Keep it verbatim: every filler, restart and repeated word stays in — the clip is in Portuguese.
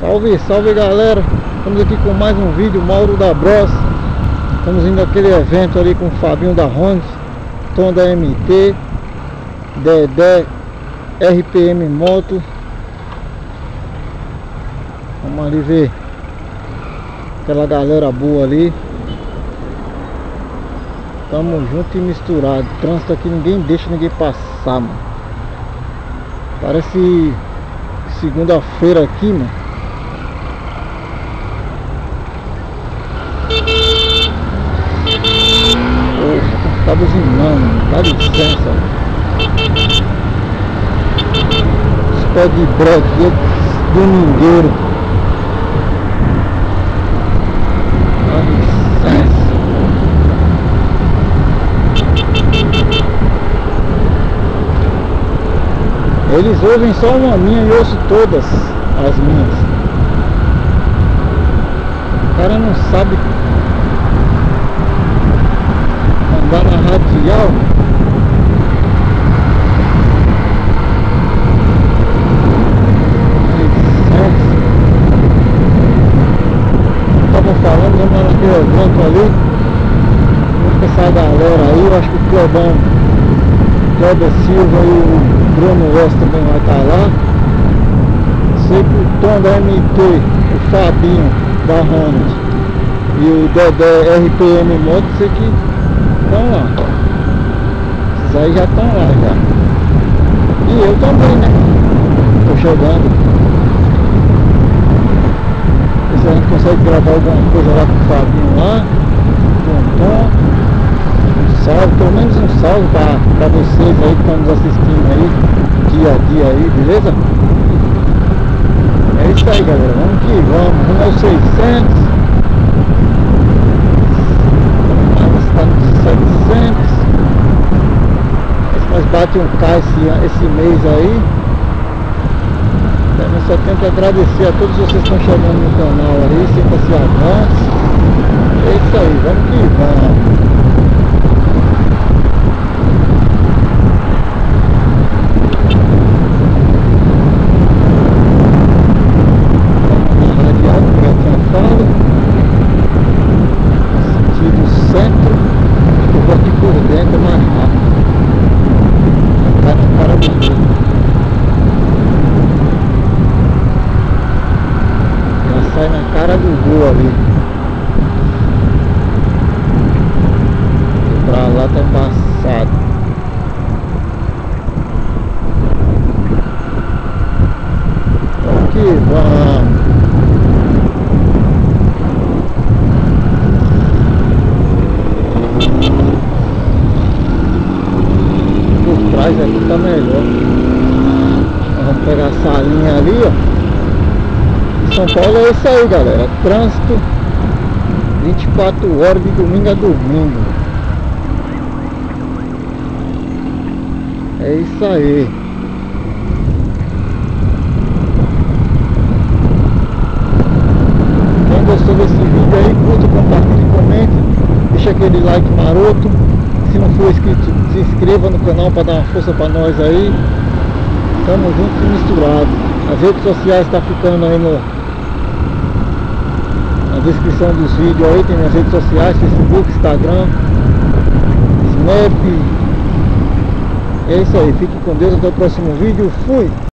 Salve, salve galera, estamos aqui com mais um vídeo, Mauro da Bros. Estamos indo àquele evento ali com o Fabinho da Honda, Tom da M T, Dedé, R P M Moto. Vamos ali ver aquela galera boa ali. Tamo junto e misturado. Trânsito aqui, ninguém deixa ninguém passar, mano. Parece segunda-feira aqui, mano. Porra, tá buzinando, dá licença. Esse pé de breque é domingueiro. Dá licença. Eles ouvem só uma minha e eu ouço todas as minhas. O cara não sabe andar na radial. Estavam falando, vamos lá naquele evento ali. Vamos com essa galera aí, eu acho que o Clebão, Cleber Silva e o Bruno West também vai estar lá. Sei que o Tom da M T, o Fabinho da Honda e o Dedé R P M Moto, sei que estão lá. Esses aí já estão lá já. E eu também, né? Tô chegando. Ver se a gente consegue gravar alguma coisa lá com o Fabinho lá, com o Tom. Salve, pelo menos um salve para vocês aí que estão nos assistindo aí dia a dia aí, beleza? É isso aí, galera, vamos que vamos, rumo aos seiscentos. Vamos estar nos setecentos. Nós bate um K esse, esse mês aí. Então, eu só tenho que agradecer a todos vocês que estão chegando no canal aí, sempre se avance. É isso aí, vamos que vamos. Sai na cara do gol ali. E pra lá tá embaçado. Vamos que vamos. Por trás aqui tá melhor. Vamos pegar essa linha ali, ó. São Paulo é isso aí, galera. Trânsito vinte e quatro horas de domingo a domingo. É isso aí. Quem gostou desse vídeo aí, curta, compartilhe, comente. Deixa aquele like maroto. Se não for inscrito, se inscreva no canal para dar uma força para nós aí. Tamo junto e misturado. As redes sociais tá ficando aí no na descrição dos vídeos aí, tem minhas redes sociais, Facebook, Instagram, Snap. É isso aí, fique com Deus, até o próximo vídeo, fui!